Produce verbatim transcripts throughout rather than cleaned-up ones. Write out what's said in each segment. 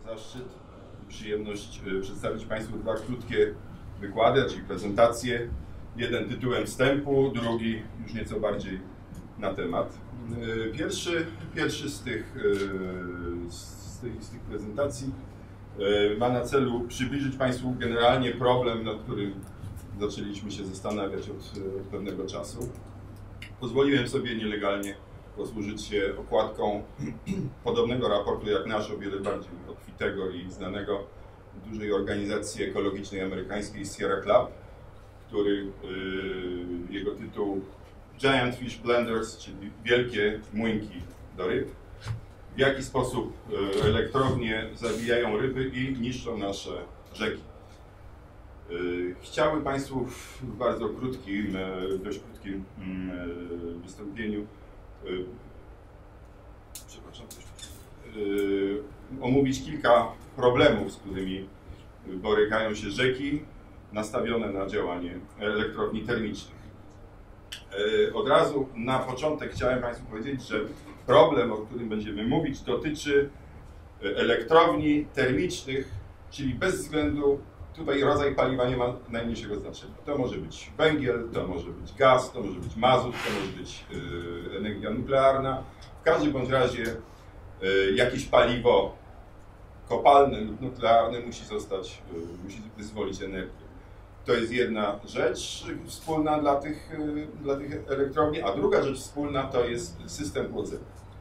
zaszczyt i przyjemność przedstawić Państwu dwa krótkie wykłady, czyli prezentacje. Jeden tytułem wstępu, drugi już nieco bardziej na temat. Pierwszy, pierwszy z, tych, z, tych, z tych prezentacji ma na celu przybliżyć Państwu generalnie problem, nad którym zaczęliśmy się zastanawiać od, od pewnego czasu. Pozwoliłem sobie nielegalnie posłużyć się okładką podobnego raportu jak nasz, o wiele bardziej obfitego i znanego dużej organizacji ekologicznej amerykańskiej Sierra Club, który yy, jego tytuł Giant Fish Blenders, czyli wielkie młynki do ryb. W jaki sposób yy, elektrownie zabijają ryby i niszczą nasze rzeki. Yy, chciałbym Państwu w bardzo krótkim, yy, dość krótkim yy, wystąpieniu yy, przepraszam, yy, omówić kilka problemów, z którymi borykają się rzeki nastawione na działanie elektrowni termicznych. Od razu na początek chciałem Państwu powiedzieć, że problem, o którym będziemy mówić, dotyczy elektrowni termicznych, czyli bez względu, tutaj rodzaj paliwa nie ma najmniejszego znaczenia. To może być węgiel, to może być gaz, to może być mazut, to może być energia nuklearna. W każdym bądź razie jakieś paliwo kopalne lub nuklearne musi zostać, musi wyzwolić energię. To jest jedna rzecz wspólna dla tych, dla tych elektrowni, a druga rzecz wspólna to jest system chłodzenia.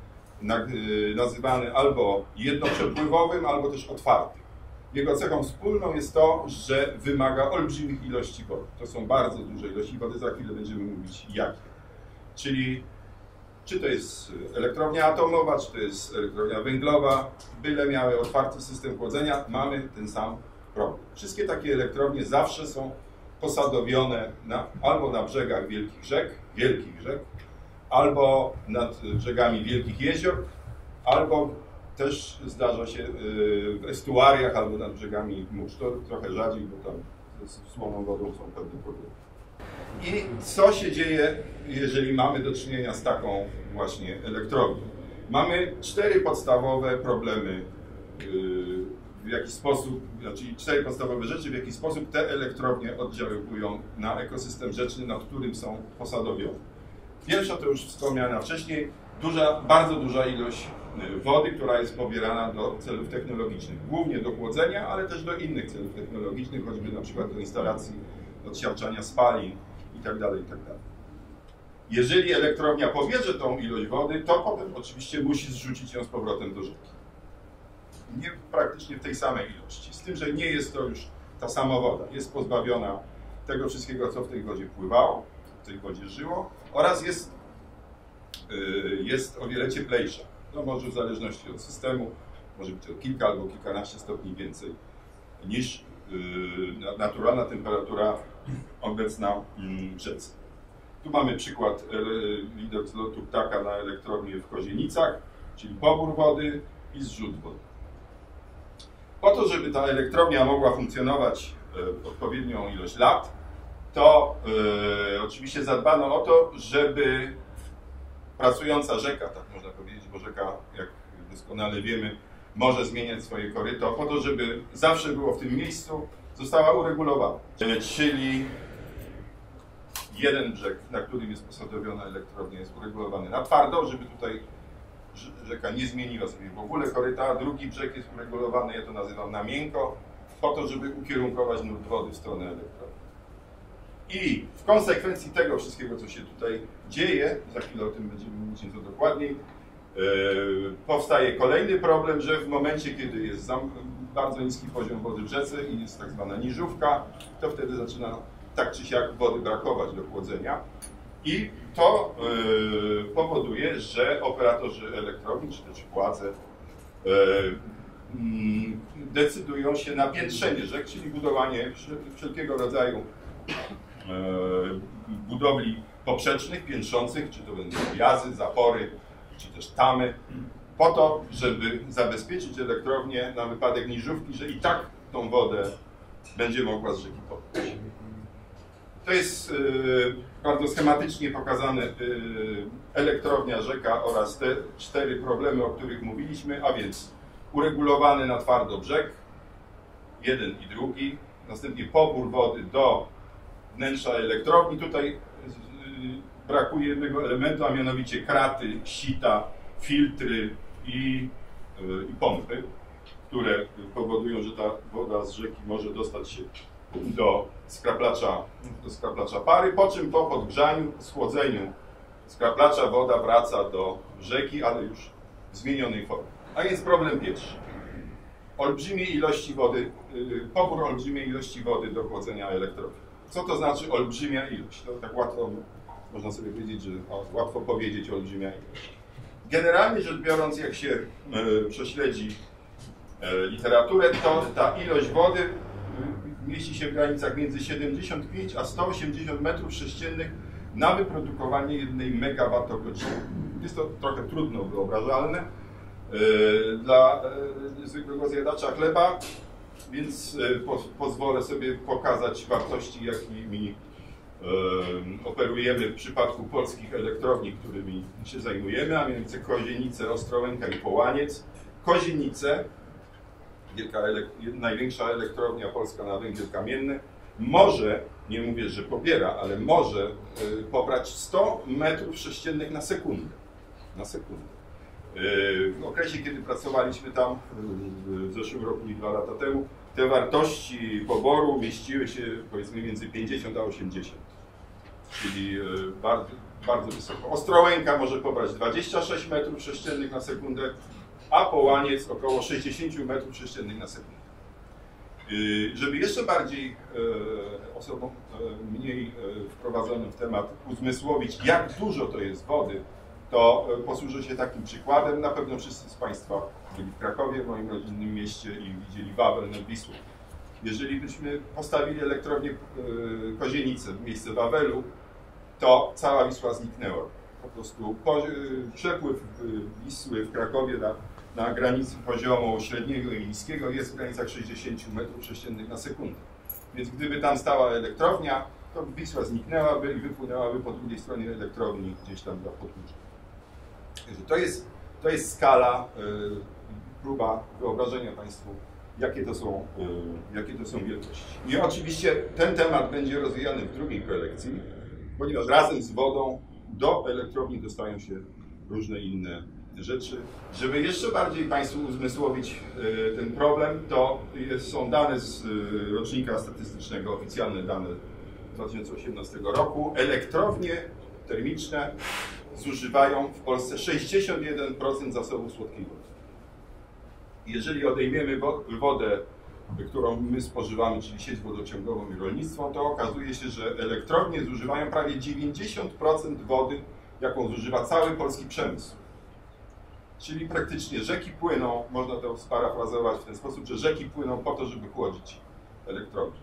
Nazywany albo jednoprzepływowym, albo też otwartym. Jego cechą wspólną jest to, że wymaga olbrzymich ilości wody. To są bardzo duże ilości wody, za chwilę będziemy mówić jakie. Czyli czy to jest elektrownia atomowa, czy to jest elektrownia węglowa, byle miały otwarty system chłodzenia, mamy ten sam problem. Wszystkie takie elektrownie zawsze są posadowione na, albo na brzegach wielkich rzek, wielkich rzek, albo nad brzegami wielkich jezior, albo też zdarza się w estuariach, albo nad brzegami mórz. To trochę rzadziej, bo tam z słoną wodą są pewne problemy. I co się dzieje, jeżeli mamy do czynienia z taką właśnie elektrownią? Mamy cztery podstawowe problemy, w jaki sposób, znaczy cztery podstawowe rzeczy, w jaki sposób te elektrownie oddziałują na ekosystem rzeczny, nad którym są posadowione. Pierwsza to już wspomniana wcześniej, duża, bardzo duża ilość wody, która jest pobierana do celów technologicznych, głównie do chłodzenia, ale też do innych celów technologicznych, choćby na przykład do instalacji odsiarczania spalin itd., itd. Jeżeli elektrownia pobierze tą ilość wody, to potem oczywiście musi zrzucić ją z powrotem do rzeki. Nie praktycznie w tej samej ilości, z tym, że nie jest to już ta sama woda. Jest pozbawiona tego wszystkiego, co w tej wodzie pływało, w tej wodzie żyło, oraz jest, yy, jest o wiele cieplejsza. No może w zależności od systemu, może być o kilka albo kilkanaście stopni więcej niż yy, naturalna temperatura obecna w rzece. Tu mamy przykład widok z lotu ptaka na elektrownię w Kozienicach, czyli pobór wody i zrzut wody. Po to, żeby ta elektrownia mogła funkcjonować odpowiednią ilość lat, to yy, oczywiście zadbano o to, żeby pracująca rzeka, tak można powiedzieć, bo rzeka, jak doskonale wiemy, może zmieniać swoje koryto, po to, żeby zawsze było w tym miejscu, została uregulowana. Czyli jeden brzeg, na którym jest posadowiona elektrownia, jest uregulowany na twardo, żeby tutaj rzeka nie zmieniła sobie w ogóle koryta, a drugi brzeg jest uregulowany, ja to nazywam na miękko, po to, żeby ukierunkować nurt wody w stronę elektrowni. I w konsekwencji tego wszystkiego, co się tutaj dzieje, za chwilę o tym będziemy mówić nieco dokładniej, yy, powstaje kolejny problem, że w momencie, kiedy jest bardzo niski poziom wody w rzece i jest tak zwana niżówka, to wtedy zaczyna tak czy siak wody brakować do chłodzenia. I to yy, powoduje, że operatorzy elektrowni, czy też władze yy, yy, decydują się na piętrzenie rzek, czyli budowanie wszelkiego rodzaju yy, budowli poprzecznych, piętrzących, czy to będą jazy, zapory, czy też tamy, po to, żeby zabezpieczyć elektrownię na wypadek niżówki, że i tak tą wodę będzie mogła z rzeki podnieść. To jest yy, bardzo schematycznie pokazane yy, elektrownia, rzeka oraz te cztery problemy, o których mówiliśmy, a więc uregulowany na twardo brzeg, jeden i drugi, następnie pobór wody do wnętrza elektrowni. Tutaj brakuje jednego elementu, a mianowicie kraty, sita, filtry i, i pompy, które powodują, że ta woda z rzeki może dostać się do skraplacza, do skraplacza pary, po czym po podgrzaniu, schłodzeniu skraplacza woda wraca do rzeki, ale już w zmienionej formie. A więc problem pierwszy. Olbrzymie ilości wody, pobór olbrzymiej ilości wody do chłodzenia elektrowni. Co to znaczy olbrzymia ilość? To tak łatwo można sobie powiedzieć, że o, łatwo powiedzieć olbrzymia ilość. Generalnie rzecz biorąc, jak się e, prześledzi e, literaturę, to ta ilość wody mieści się w granicach między siedemdziesiąt pięć a sto osiemdziesiąt metrów sześciennych na wyprodukowanie jednej megawattogodziny. Jest to trochę trudno wyobrażalne e, dla e, zwykłego zjadacza chleba, więc e, po, pozwolę sobie pokazać wartości, jakimi e, operujemy w przypadku polskich elektrowni, którymi się zajmujemy, a mianowicie Kozienice, Ostrołęka i Połaniec. Kozienice, wielka elek największa elektrownia polska na węgiel kamienny, może, nie mówię, że pobiera, ale może y, pobrać sto metrów sześciennych na sekundę. Na sekundę. Y, w okresie, kiedy pracowaliśmy tam y, w zeszłym roku i dwa lata temu, te wartości poboru mieściły się powiedzmy między pięćdziesiąt a osiemdziesiąt, czyli y, bardzo, bardzo wysoko. Ostrołęka może pobrać dwadzieścia sześć metrów sześciennych na sekundę, a Połaniec około sześćdziesiąt metrów sześciennych na sekundę. Żeby jeszcze bardziej osobom mniej wprowadzonym w temat uzmysłowić, jak dużo to jest wody, to posłużę się takim przykładem. Na pewno wszyscy z Państwa byli w Krakowie, w moim rodzinnym mieście, i widzieli Wawel nad Wisłą. Jeżeli byśmy postawili elektrownię Kozienice w miejsce Wawelu, to cała Wisła zniknęła. Po prostu przepływ Wisły w Krakowie na, na granicy poziomu średniego i niskiego jest w granicach sześćdziesiąt metrów sześciennych na sekundę. Więc gdyby tam stała elektrownia, to Wisła zniknęłaby i wypłynęłaby po drugiej stronie elektrowni gdzieś tam dla podłuża. To jest, to jest skala, próba wyobrażenia Państwu, jakie to są, jakie to są wielkości. I oczywiście ten temat będzie rozwijany w drugiej prelekcji, ponieważ razem z wodą do elektrowni dostają się różne inne rzeczy. Żeby jeszcze bardziej Państwu uzmysłowić ten problem, to jest, są dane z rocznika statystycznego, oficjalne dane dwa tysiące osiemnastego roku. Elektrownie termiczne zużywają w Polsce sześćdziesiąt jeden procent zasobów słodkiej wody. Jeżeli odejmiemy wodę, którą my spożywamy, czyli sieć wodociągową i rolnictwo, to okazuje się, że elektrownie zużywają prawie dziewięćdziesiąt procent wody, jaką zużywa cały polski przemysł. Czyli praktycznie rzeki płyną, można to sparafrazować w ten sposób, że rzeki płyną po to, żeby chłodzić elektrownie.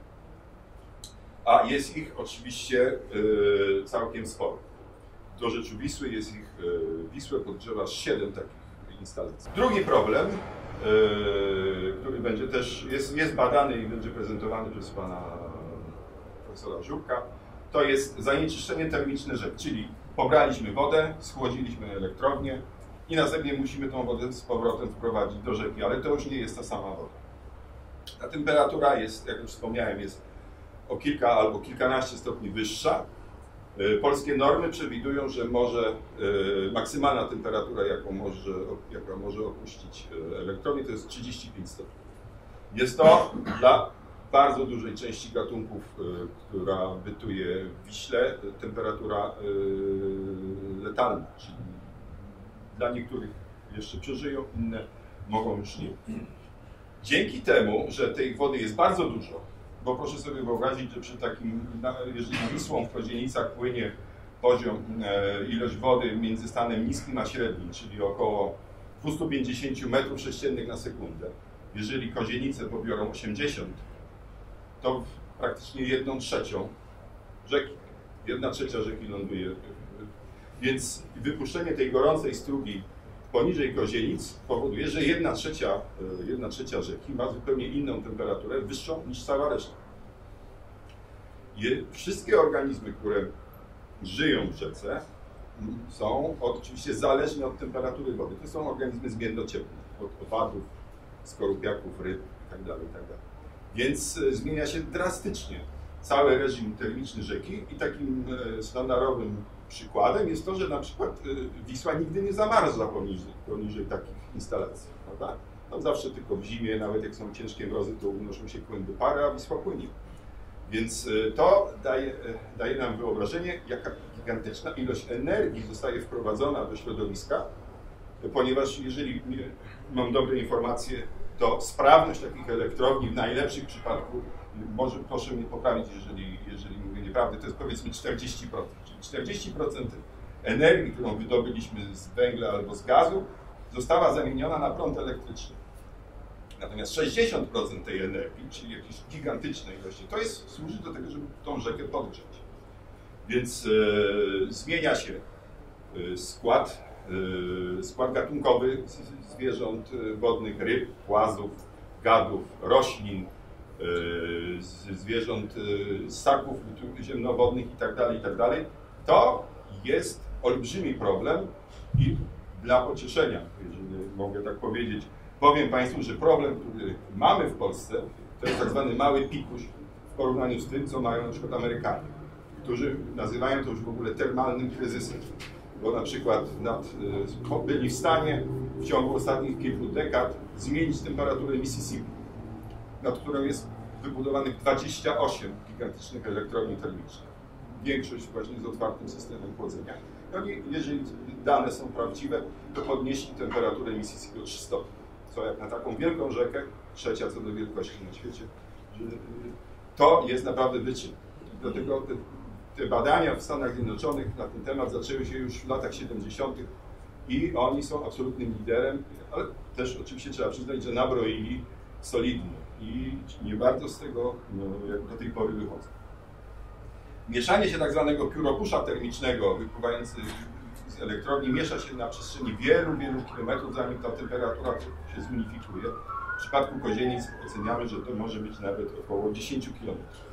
A jest ich oczywiście yy, całkiem sporo. Do rzeczu Wisły jest ich, yy, Wisłę podgrzewa siedem takich instalacji. Drugi problem, yy, który będzie też, jest, jest badany i będzie prezentowany przez pana profesora Żurka, to jest zanieczyszczenie termiczne rzek, czyli pobraliśmy wodę, schłodziliśmy elektrownię i następnie musimy tą wodę z powrotem wprowadzić do rzeki, ale to już nie jest ta sama woda. Ta temperatura jest, jak już wspomniałem, jest o kilka albo kilkanaście stopni wyższa. Polskie normy przewidują, że może maksymalna temperatura, jaką może, jaka może opuścić elektrownię, to jest trzydzieści pięć stopni. Jest to dla bardzo dużej części gatunków, która bytuje w Wiśle, temperatura letalna, czyli dla niektórych jeszcze przeżyją, inne mogą już nie. Dzięki temu, że tej wody jest bardzo dużo, bo proszę sobie wyobrazić, że przy takim, jeżeli Wisłą w Kozienicach płynie poziom, e, ilość wody między stanem niskim a średnim, czyli około dwieście pięćdziesiąt metrów sześciennych na sekundę. Jeżeli Kozienice pobiorą osiemdziesiąt, to praktycznie jedną trzecią rzeki, jedna trzecia rzeki ląduje. Więc wypuszczenie tej gorącej strugi poniżej Kozienic powoduje, że jedna trzecia, jedna trzecia rzeki ma zupełnie inną temperaturę, wyższą niż cała reszta. I wszystkie organizmy, które żyją w rzece, są oczywiście zależne od temperatury wody. To są organizmy zmiennociepłe, od owadów, skorupiaków, ryb itd., itd. Więc zmienia się drastycznie cały reżim termiczny rzeki i takim sztandarowym przykładem jest to, że na przykład Wisła nigdy nie zamarza poniżej, poniżej takich instalacji, prawda? Tam zawsze tylko w zimie, nawet jak są ciężkie mrozy, to unoszą się kłęby pary, a Wisła płynie. Więc to daje, daje nam wyobrażenie, jaka gigantyczna ilość energii zostaje wprowadzona do środowiska, ponieważ jeżeli mam dobre informacje, to sprawność takich elektrowni w najlepszym przypadku, może proszę mnie poprawić, jeżeli, jeżeli mówię nieprawdę, to jest powiedzmy czterdzieści procent. Czyli czterdzieści procent energii, którą wydobyliśmy z węgla albo z gazu, została zamieniona na prąd elektryczny. Natomiast sześćdziesiąt procent tej energii, czyli jakieś gigantyczne ilości, to jest, służy do tego, żeby tą rzekę podgrzać. Więc e, zmienia się e, skład, e, skład gatunkowy zwierząt wodnych, ryb, płazów, gadów, roślin, e, zwierząt, e, ssaków ziemnowodnych itd., itd. To jest olbrzymi problem i dla pocieszenia, jeżeli mogę tak powiedzieć, powiem Państwu, że problem, który mamy w Polsce, to jest tak zwany mały pikuś w porównaniu z tym, co mają na przykład Amerykanie, którzy nazywają to już w ogóle termalnym kryzysem, bo na przykład nad, byli w stanie w ciągu ostatnich kilku dekad zmienić temperaturę Mississippi, nad którą jest wybudowanych dwadzieścia osiem gigantycznych elektrowni termicznych. Większość właśnie z otwartym systemem chłodzenia. I oni, jeżeli dane są prawdziwe, to podnieśli temperaturę Mississippi o trzy stopnie. Co jak na taką wielką rzekę, trzecia co do wielkości na świecie, że to jest naprawdę wyczyn. Dlatego te, te badania w Stanach Zjednoczonych na ten temat zaczęły się już w latach siedemdziesiątych i oni są absolutnym liderem, ale też oczywiście trzeba przyznać, że nabroili solidnie i nie bardzo z tego no, jak do tej pory wychodzą. Mieszanie się tak zwanego piórokusza termicznego wypływający z elektrowni miesza się na przestrzeni wielu, wielu kilometrów, zanim ta temperatura się zunifikuje. W przypadku Kozienic oceniamy, że to może być nawet około dziesięć kilometrów.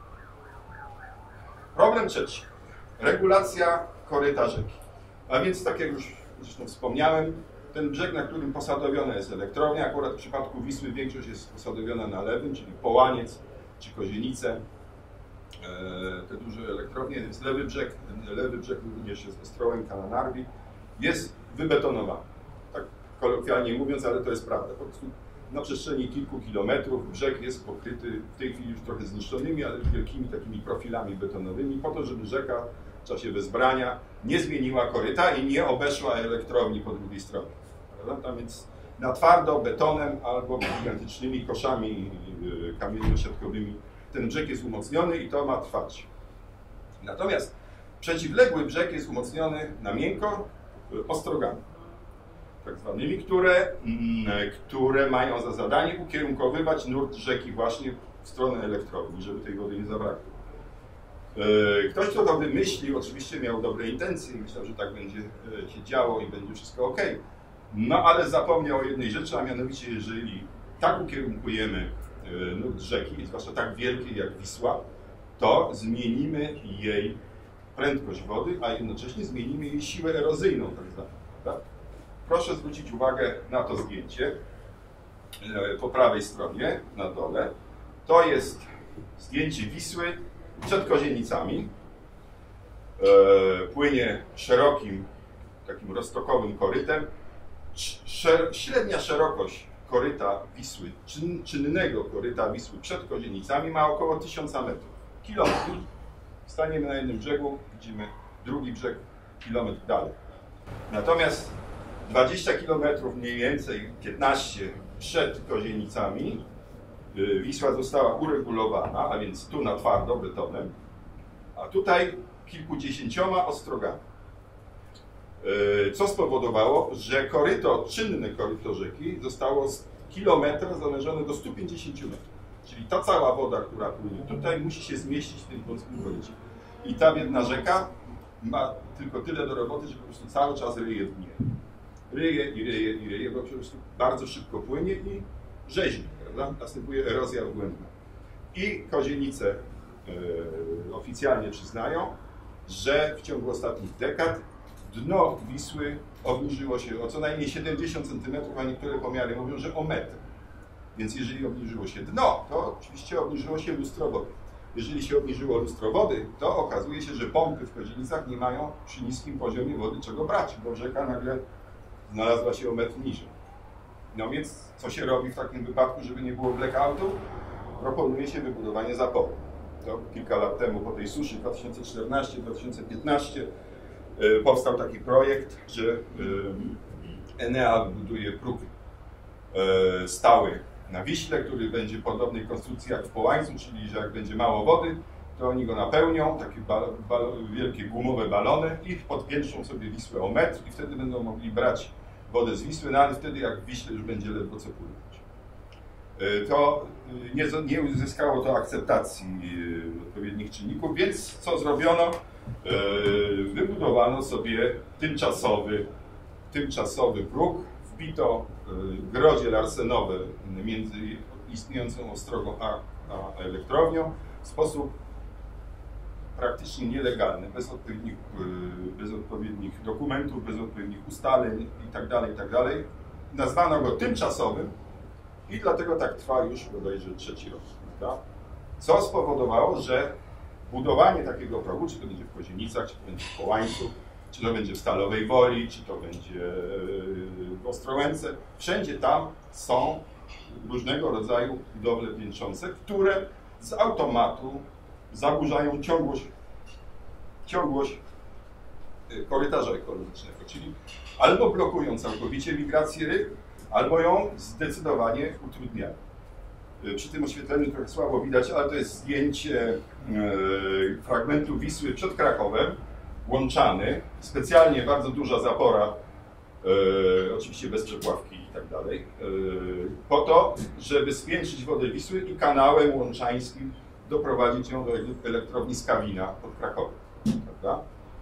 Problem trzeci. Regulacja koryta rzeki. A więc, tak jak już zresztą wspomniałem, ten brzeg, na którym posadowiona jest elektrownia, akurat w przypadku Wisły większość jest posadowiona na lewym, czyli Połaniec czy Kozienice. Te duże elektrownie, więc lewy brzeg, lewy brzeg również jest Ostrołęka na Narwi, jest wybetonowany. Tak kolokwialnie mówiąc, ale to jest prawda. Po prostu na przestrzeni kilku kilometrów brzeg jest pokryty w tej chwili już trochę zniszczonymi, ale wielkimi takimi profilami betonowymi, po to, żeby rzeka w czasie wezbrania nie zmieniła koryta i nie obeszła elektrowni po drugiej stronie. Prawda? A więc na twardo, betonem albo gigantycznymi koszami kamienno-siatkowymi ten brzeg jest umocniony i to ma trwać. Natomiast przeciwległy brzeg jest umocniony na miękko ostrogami, tak zwanymi, które, które mają za zadanie ukierunkowywać nurt rzeki właśnie w stronę elektrowni, żeby tej wody nie zabrakło. Ktoś, kto to wymyślił, oczywiście miał dobre intencje i myślał, że tak będzie się działo i będzie wszystko ok. No ale zapomniał o jednej rzeczy, a mianowicie jeżeli tak ukierunkujemy nurt rzeki, zwłaszcza tak wielkiej jak Wisła, to zmienimy jej prędkość wody, a jednocześnie zmienimy jej siłę erozyjną, tak zwaną. Tak? Proszę zwrócić uwagę na to zdjęcie po prawej stronie, na dole. To jest zdjęcie Wisły przed Kozienicami. Płynie szerokim, takim roztokowym korytem. Średnia szerokość koryta Wisły, czyn, czynnego koryta Wisły przed Kozienicami ma około tysiąc metrów. Kilometr. Staniemy na jednym brzegu, widzimy drugi brzeg kilometr dalej. Natomiast dwadzieścia kilometrów, mniej więcej piętnaście przed Kozienicami Wisła została uregulowana, a więc tu na twardo betonem, a tutaj kilkudziesięcioma ostrogami. Co spowodowało, że koryto, czynne koryto rzeki zostało z kilometra zanężone do stu pięćdziesięciu metrów. Czyli ta cała woda, która płynie tutaj, musi się zmieścić w tym wąskim korycie. I ta biedna rzeka ma tylko tyle do roboty, że po prostu cały czas ryje w dnie. Ryje i ryje i ryje, bo po prostu bardzo szybko płynie i rzeźni, prawda? Następuje erozja wgłębna. I Kozienice yy, oficjalnie przyznają, że w ciągu ostatnich dekad dno Wisły obniżyło się o co najmniej siedemdziesiąt centymetrów, a niektóre pomiary mówią, że o metr. Więc jeżeli obniżyło się dno, to oczywiście obniżyło się lustro wody. Jeżeli się obniżyło lustro wody, to okazuje się, że pompy w Kozienicach nie mają przy niskim poziomie wody czego brać, bo rzeka nagle znalazła się o metr niżej. No więc co się robi w takim wypadku, żeby nie było blackoutu? Proponuje się wybudowanie zapory. To kilka lat temu po tej suszy dwa tysiące czternastym do dwa tysiące piętnastego powstał taki projekt, że Enea buduje próg stały na Wiśle, który będzie podobnej konstrukcji jak w Połańcu, czyli że jak będzie mało wody, to oni go napełnią, takie wielkie gumowe balony i podpiętrzą sobie Wisłę o metr i wtedy będą mogli brać wodę z Wisły, no ale wtedy jak w Wiśle już będzie ledwo co płynąć. To nie, nie uzyskało to akceptacji odpowiednich czynników, więc co zrobiono? Wybudowano sobie tymczasowy, tymczasowy próg, wbito grodziel arsenowy między istniejącą ostrogą a, a elektrownią w sposób praktycznie nielegalny, bez odpowiednich, bez odpowiednich dokumentów, bez odpowiednich ustaleń itd., itd. Nazwano go tymczasowym i dlatego tak trwa już bodajże trzeci rok. Prawda? Co spowodowało, że budowanie takiego progu, czy to będzie w Kozienicach, czy to będzie w Połańcu, czy to będzie w Stalowej Woli, czy to będzie w Ostrołęce, wszędzie tam są różnego rodzaju budowle piętrzące, które z automatu zaburzają ciągłość, ciągłość korytarza ekologicznego, czyli albo blokują całkowicie migrację ryb, albo ją zdecydowanie utrudniają. Przy tym oświetleniu trochę słabo widać, ale to jest zdjęcie fragmentu Wisły przed Krakowem, Łączany, specjalnie bardzo duża zapora, oczywiście bez przepławki i tak dalej, po to, żeby spiętrzyć wodę Wisły i kanałem łączańskim doprowadzić ją do elektrowni Skawina pod Krakowem. Prawda?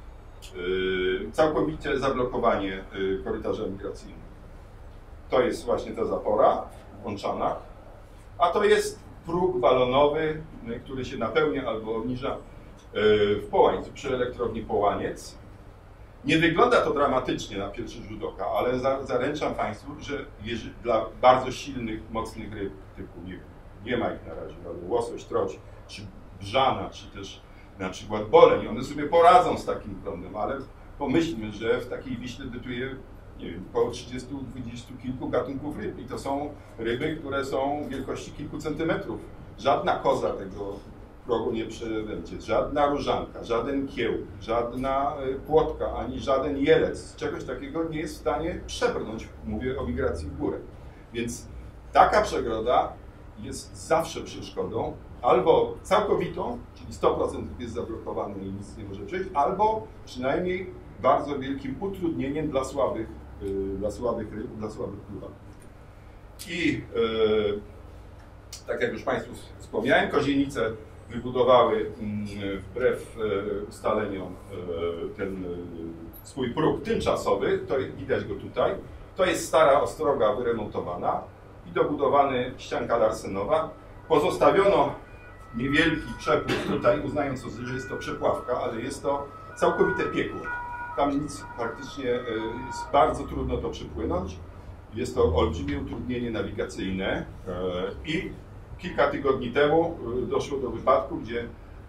Całkowite zablokowanie korytarza migracyjnego. To jest właśnie ta zapora Łączana, a to jest próg balonowy, który się napełnia albo obniża w Połańcu, przy elektrowni Połaniec. Nie wygląda to dramatycznie na pierwszy rzut oka, ale za, zaręczam Państwu, że jeżeli, dla bardzo silnych, mocnych ryb, typu nie, nie ma ich na razie, ale łosoś, troć, czy brzana, czy też na przykład boleń, one sobie poradzą z takim prądem, ale pomyślmy, że w takiej Wiśle bytuje nie wiem, około trzydziestu, dwudziestu kilku gatunków ryb i to są ryby, które są wielkości kilku centymetrów. Żadna koza tego progu nie przebędzie, żadna różanka, żaden kieł, żadna płotka, ani żaden jelec. Czegoś takiego nie jest w stanie przebrnąć, mówię o migracji w górę. Więc taka przegroda jest zawsze przeszkodą, albo całkowitą, czyli sto procent jest zablokowany i nic nie może przejść, albo przynajmniej bardzo wielkim utrudnieniem dla słabych, yy, dla słabych ryb, dla słabych pływaków. I yy, tak jak już Państwu wspomniałem, Kozienice wybudowały wbrew ustaleniom ten swój próg tymczasowy, to widać go tutaj. To jest stara ostroga wyremontowana i dobudowany ścianka arsenowa. Pozostawiono niewielki przepływ tutaj, uznając, że jest to przepławka, ale jest to całkowite piekło. Tam nic praktycznie, jest bardzo trudno to przepłynąć. Jest to olbrzymie utrudnienie nawigacyjne i kilka tygodni temu doszło do wypadku, gdzie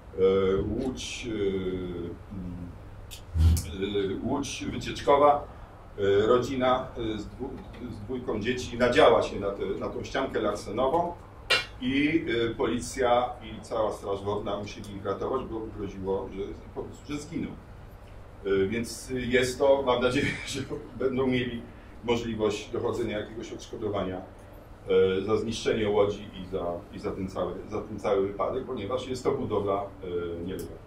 łódź, łódź wycieczkowa, rodzina z, dwu, z dwójką dzieci nadziała się na, te, na tą ściankę arsenową i policja i cała straż wodna musieli ich ratować, bo groziło, że po prostu, że zginą. Więc jest to, mam nadzieję, że będą mieli możliwość dochodzenia jakiegoś odszkodowania za zniszczenie łodzi i za, i za, ten, cały, za ten cały wypadek, ponieważ jest to budowla nielegalna.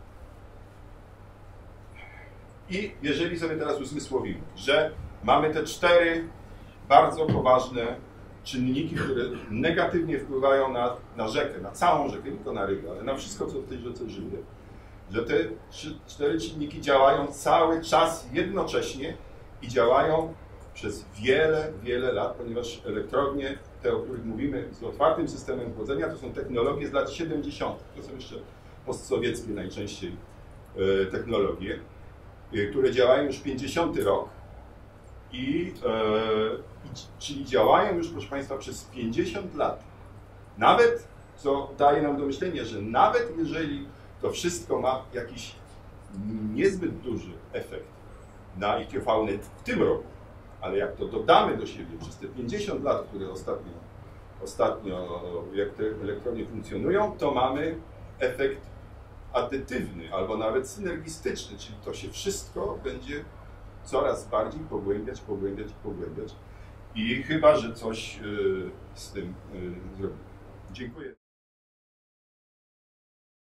I jeżeli sobie teraz uzmysłowimy, że mamy te cztery bardzo poważne czynniki, które negatywnie wpływają na, na rzekę, na całą rzekę, nie tylko na rybę, ale na wszystko, co w tej rzece żyje, że te trzy, cztery czynniki działają cały czas jednocześnie i działają przez wiele, wiele lat, ponieważ elektrownie, te, o których mówimy, z otwartym systemem chłodzenia, to są technologie z lat siedemdziesiątych. To są jeszcze postsowieckie najczęściej e, technologie. które działają już pięćdziesiąty rok i, e, i czyli działają już, proszę Państwa, przez pięćdziesiąt lat. Nawet, co daje nam do myślenia, że nawet jeżeli to wszystko ma jakiś niezbyt duży efekt na ikiofaunę w tym roku, ale jak to dodamy do siebie przez te pięćdziesiąt lat, które ostatnio, ostatnio jak te elektrownie funkcjonują, to mamy efekt adytywny albo nawet synergistyczny, czyli to się wszystko będzie coraz bardziej pogłębiać, pogłębiać i pogłębiać. I chyba, że coś z tym zrobimy. Dziękuję.